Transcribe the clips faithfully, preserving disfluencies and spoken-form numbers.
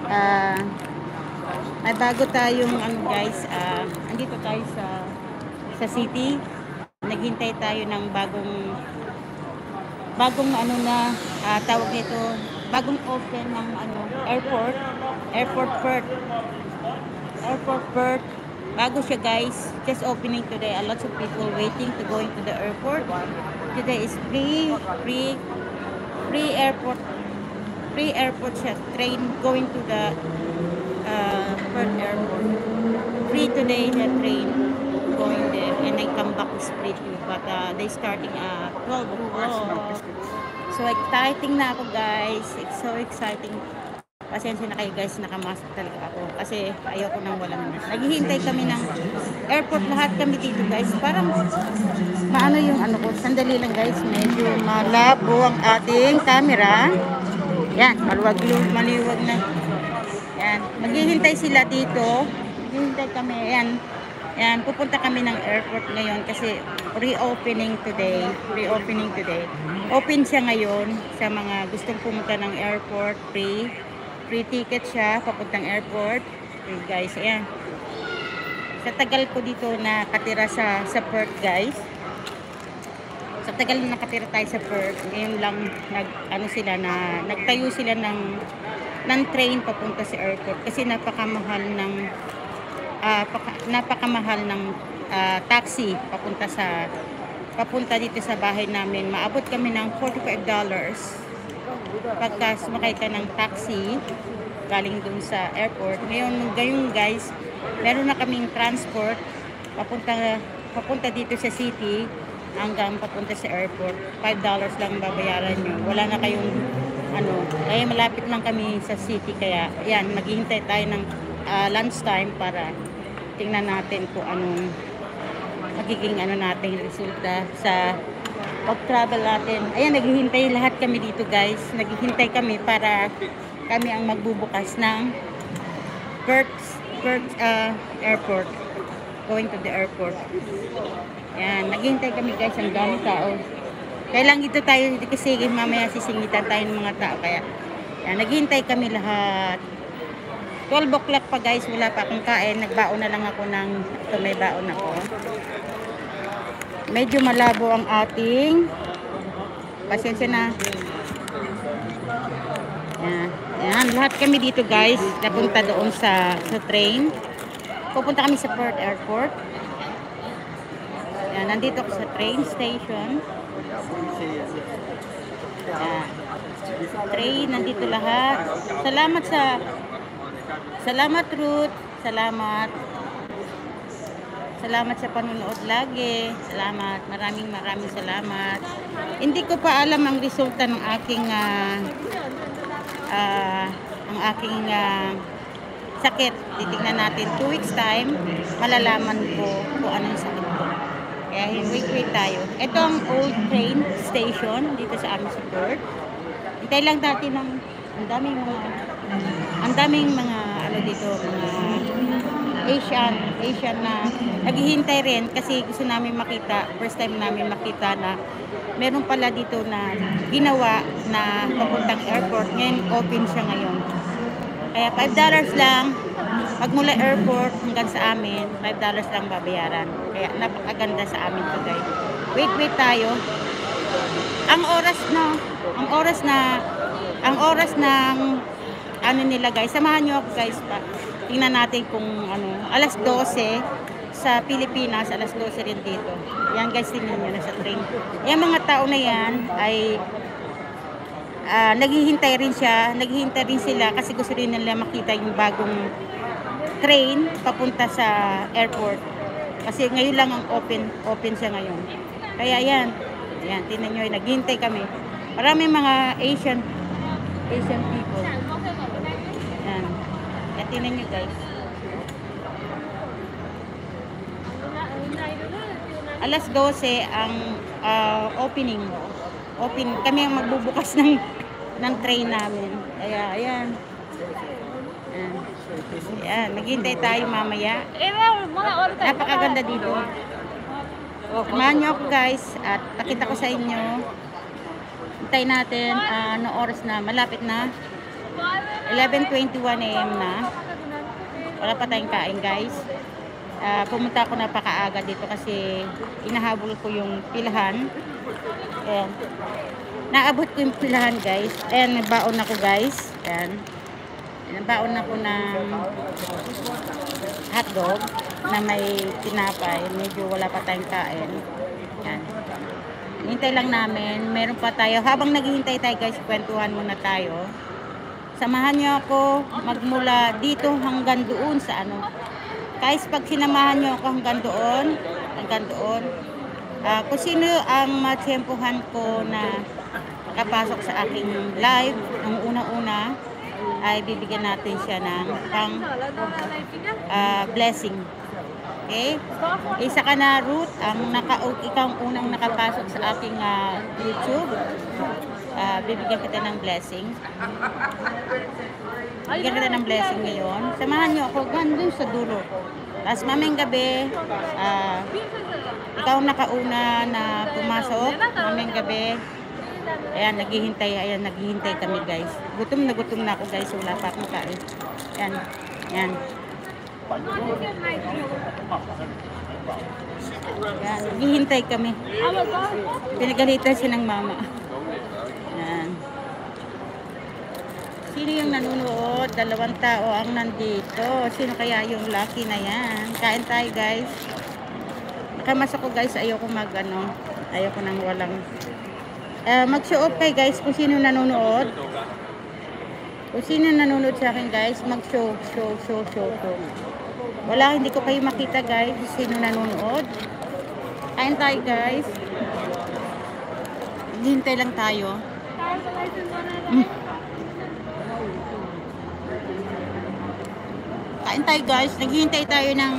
Ah, may bago tayong ano guys, ah, andito tayo sa sa city. Naghintay tayo ng bagong bagong ano na ah, tawag nito, bagong open ng ano, airport, airport Perth. Airport Perth. Bago siya guys, just opening today. A lot of people waiting to go into the airport. Today is free, free, free airport, free airport siya. Train going to the uh, Perth airport. Free today the train going there, and then come back is free too. But uh, they starting at twelve o'clock. So exciting na ako guys. It's so exciting. Pasensya na kayo guys, nakamasok talaga ako kasi ayoko nang walang nas. Naghihintay kami ng airport, lahat kami dito guys. Parang maano yung ano ko, sandali lang guys, medyo malabo ang ating camera. Yan, maluwag yung maliwag na. Yan, maghihintay sila dito. Maghihintay kami, yan. Yan, pupunta kami ng airport ngayon kasi reopening today. Reopening today. Open siya ngayon sa mga gustong pumunta ng airport, free. Free ticket siya, papuntang airport. Okay guys, ayan. Sa tagal ko dito nakatira sa, sa Perth guys. Sa tagal na nakatira tayo sa Perth, ngayon lang nag, ano sila na, nagtayo sila ng, ng train papunta sa airport. Kasi napakamahal ng, uh, paka, napakamahal ng uh, taxi papunta sa, papunta dito sa bahay namin. Maabot kami ng forty-five dollars. Pagka sumakay ka ng taxi galing dun sa airport. Ngayon, gayon guys, meron na kaming transport papunta, papunta dito sa city hanggang papunta sa airport. five dollars lang babayaran nyo. Wala na kayong ano, kaya malapit lang kami sa city. Kaya yan, maghihintay tayo ng uh, lunch time para tingnan natin kung anong magiging ano natin resulta sa pag-travel natin. Ayan, naghihintay lahat kami dito guys. Naghihintay kami para kami ang magbubukas ng Perth, Perth uh, airport. Going to the airport. Ayan, naghihintay kami guys. Ang dami tao. Kaya lang dito tayo kasi mamaya sisingitan tayo ng mga tao. Kaya, ayan, naghihintay kami lahat. twelve o'clock pa guys. Wala pa akong kain. Nagbaon na lang ako ng, ito may baon ako. Medyo malabo ang ating, pasensya na. Yan. Yan. Lahat kami dito guys, napunta doon sa, sa train. Pupunta kami sa Perth Airport. Yan. Nandito ako sa train station. Yan. Train, nandito lahat. Salamat sa, salamat Ruth. Salamat. Salamat sa panonood lagi. Salamat. Maraming maraming salamat. Hindi ko pa alam ang resulta ng aking uh, uh, ang aking uh, sakit. Titignan natin two weeks time. Malalaman ko kung anong sakit ko. Kaya wait-wait tayo. Ito ang old train station dito sa amin sa Perth. Hintay lang natin ng ang daming mga ang daming mga ano dito, mga Asian, Asian na naghihintay rin kasi gusto namin makita, first time namin makita na meron pala dito na ginawa na papuntang airport. Ngayon, open siya ngayon. Kaya five dollars lang, pag mula airport hanggang sa amin, five dollars lang babayaran. Kaya napakaganda sa amin to guys. Wait, wait tayo. Ang oras na, ang oras na, ang oras ng ano nila guys, samahan nyo ako guys pa. Tingnan natin kung ano, alas dose sa Pilipinas, alas dose rin dito. Yan guys, tingnan nyo na sa train. Yung mga tao na yan ay uh, naghihintay rin siya, naghihintay rin sila kasi gusto rin nila makita yung bagong train papunta sa airport. Kasi ngayon lang ang open, open siya ngayon. Kaya yan, yan, tingnan nyo, naghihintay kami. Maraming mga Asian, Asian people. Yan. Yan, tingnan nyo guys. alas dose ang uh, opening. Open. Kami ang magbubukas ng, ng train namin. Kaya, ayan. Ayan. Ayan. Naghintay tayo mamaya. Napakaganda dito. Samahan nyo ako guys. At nakita ko sa inyo. Hintay natin uh, no oras na. Malapit na. eleven twenty-one a m na. Wala pa tayong kain guys. Uh, pumunta ako napakaaga dito kasi inahabol ko yung pilahan. Ayan. Naabot ko yung pilahan guys. Ayan, nagbaon ako guys. Ayan. Nagbaon ako ng hotdog na may tinapay. Medyo wala pa tayong kain. Ayan. Hintay lang namin. Meron pa tayo. Habang naghihintay tayo guys, kwentuhan muna tayo. Samahan niyo ako magmula dito hanggang doon sa ano. Guys, pag sinamahan niyo ako hanggang doon, hanggang doon, uh, kung sino ang matsyempohan ko na kapasok sa aking live, ang una-una, ay bibigyan natin siya ng pang uh, blessing. Okay? Isa ka na, Ruth, ang naka, ikaw ang unang nakapasok sa aking uh, YouTube. Uh, bibigyan kita ng blessing. Bibigyan kita ng blessing ngayon. Samahan nyo ako gandun sa dulo. Tapos mamayang gabi, uh, ikaw ang nakauna na pumasok. Mamayang gabi, ayan, naghihintay. Ayan, naghihintay kami guys. Gutom na gutom na ako guys. Wala pa akong kain. Ayan, ayan. Ayan, naghihintay kami. Pinagalitan siya ng mama. Ayan. Sino yung nanonood? Dalawang tao ang nandito. Sino kaya yung lucky na yan? Kain tayo guys. Nakamas ako guys. Ayoko mag ano. Ayoko nang walang uh, mag show off kay guys kung sino nanonood. Kung sino nanonood sa akin guys, mag show show show show show. Wala, hindi ko kayo makita guys. Sino nanonood? Kain tayo guys. Hintay lang tayo. Mm. Kain tayo guys. Naghihintay tayo ng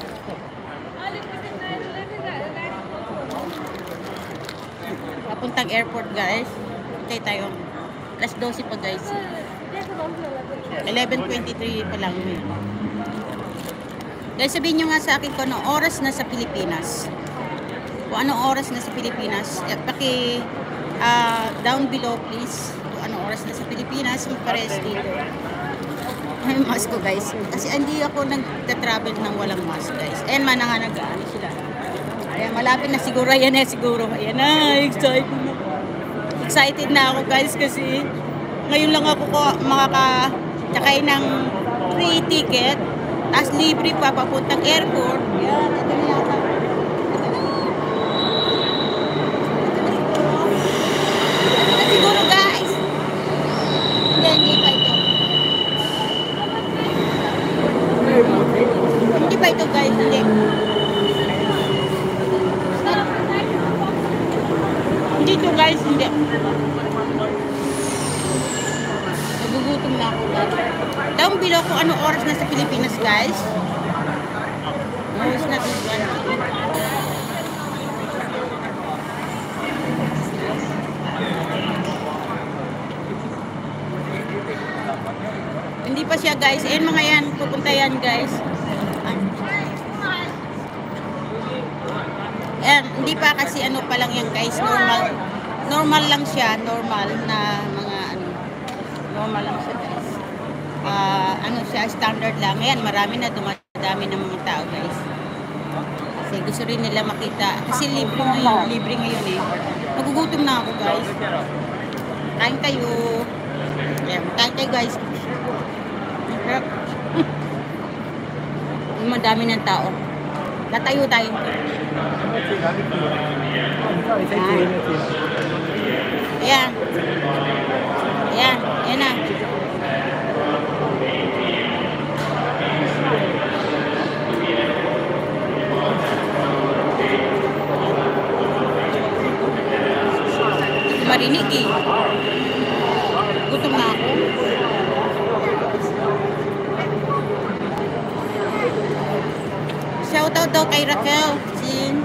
papuntang airport guys. Hintay tayo. alas dose pa guys. eleven twenty-three pa lang yun. Guys, sabihin nyo nga sa akin kung anong oras na sa Pilipinas. Kung anong oras na sa Pilipinas. Eh, paki uh, down below please. Kung anong oras na sa Pilipinas. Magpares dito. May mask ko guys. Kasi hindi ako nag-travel ng walang mask guys. Ayan man nga nag-ano sila. Ayan, malapit na siguro. Ayan na siguro. Ayan na. Excited na. Excited na ako guys kasi ngayon lang ako ko makakakay ng free ticket. As libre pa papuntang airport. Yan, ito na yata. Ito na siguro guys. Hindi, hindi pa ito. Hindi pa ito guys, hindi. Hindi ito guys, hindi. Nagugutom na ako guys. Down below kung anong oras na sa Pilipinas guys. No, it's not this one. Hindi pa siya guys. Ayan mga yan. Pupunta yan guys. Ayan. Hindi pa kasi ano pa lang yan guys. Normal. Normal lang siya. Normal na mga ano. Normal lang siya guys. Uh, ano siya, standard lang. Ayan, marami na dumadami ng mga tao guys. Kasi gusto rin nila makita. Kasi libre ngayon, libre ngayon eh. Nagugutom na ako guys. Kain kayo. Ayan, kain kayo guys. Madami ng tao. Tatayo tayo. Ayan. Ayan, ayan na. Marinig eh. Gutom na ako. Shoutout daw kay Raquel. Sin.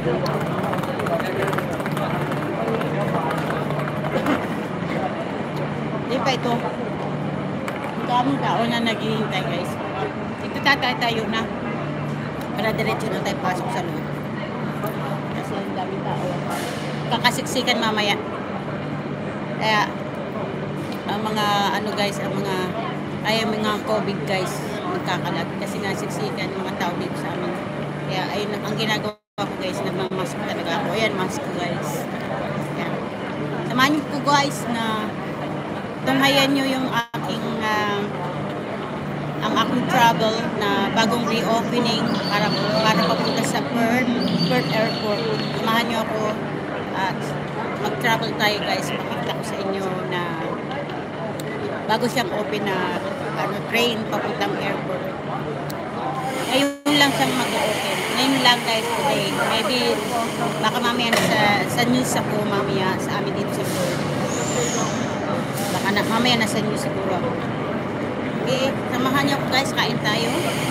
Di pa ito. Ang daming tao na naghihintay guys. Ito tatay tayo na. Para diretso na tayo pasok sa loob. Kasi ang daming tao. Kakasiksikan mamaya. Kaya ang mga ano guys, ang mga ay ang mga COVID guys magkakalat kasi nasiksikan yung mga tao dito sa amin. Kaya ayun ang ginagawa ko guys, nagmamask talaga ako. Ayan, mask ko guys. Ayan. Samahan niyo po guys na tunghayan nyo yung aking uh, ang aking travel na bagong reopening para para papunta sa Perth, Perth Airport. Samahan nyo ako at mag-travel tayo guys. Pakita ko sa inyo na bago siyang open na ano, train papuntang airport. Ngayon lang siyang mag-open. Ngayon lang guys today. Maybe baka mamaya sa, sa news ako mamaya sa amin dito sa Perth. Baka na, mamaya nasa news siguro. Okay, samahan niyo ako guys, kain tayo.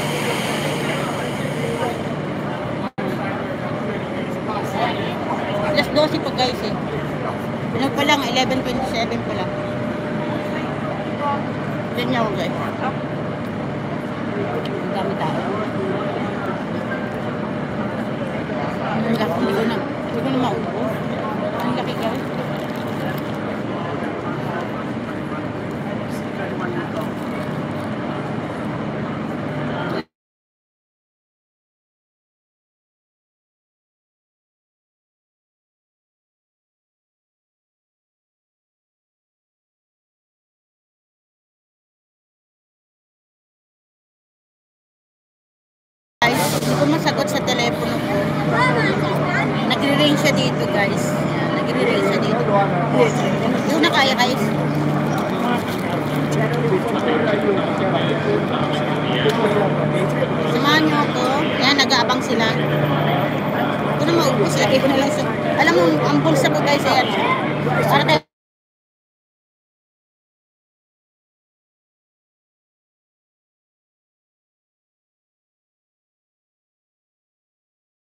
alas dose pa guys eh. Ano pa lang, eleven twenty-seven pa lang. Diyan niya ako guys. Ang dami tayo. Ang laki, hindi ko na, hindi ko na maubos. Ang laki guys. Hindi ko masagot sa telepono ko. Nagre-ring siya dito guys. Yan, nagre-ring siya dito. Hindi ko na kaya guys. Samahan niyo ako. Yan, nag-aabang sila. Ito na maubos. Lagi ko na lang sa... Alam mo, ang bulsa ko guys. Ayan. Para tayo